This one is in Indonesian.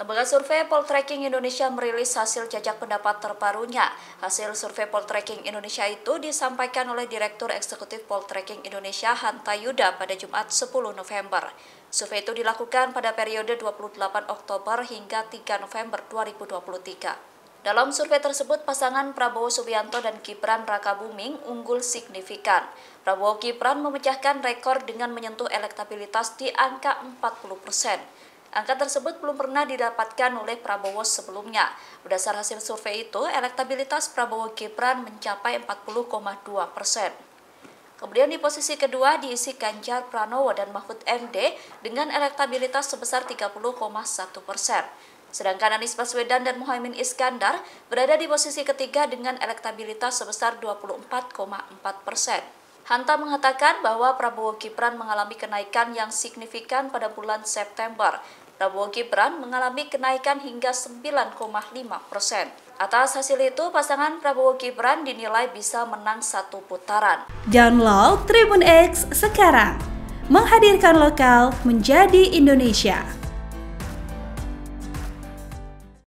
Lembaga survei Poltreking Indonesia merilis hasil jajak pendapat terbarunya. Hasil survei Poltreking Indonesia itu disampaikan oleh Direktur Eksekutif Poltreking Indonesia Hanta Yuda pada Jumat 10 November. Survei itu dilakukan pada periode 28 Oktober hingga 3 November 2023. Dalam survei tersebut, pasangan Prabowo Subianto dan Gibran Rakabuming unggul signifikan. Prabowo Gibran memecahkan rekor dengan menyentuh elektabilitas di angka 40%. Angka tersebut belum pernah didapatkan oleh Prabowo sebelumnya. Berdasar hasil survei itu, elektabilitas Prabowo Gibran mencapai 40,2%. Kemudian di posisi kedua diisi Ganjar Pranowo dan Mahfud MD dengan elektabilitas sebesar 30,1%. Sedangkan Anies Baswedan dan Muhaimin Iskandar berada di posisi ketiga dengan elektabilitas sebesar 24,4%. Hanta mengatakan bahwa Prabowo Gibran mengalami kenaikan yang signifikan pada bulan September. Prabowo Gibran mengalami kenaikan hingga 9,5%. Atas hasil itu, pasangan Prabowo Gibran dinilai bisa menang satu putaran. Download Tribun X sekarang, menghadirkan lokal menjadi Indonesia.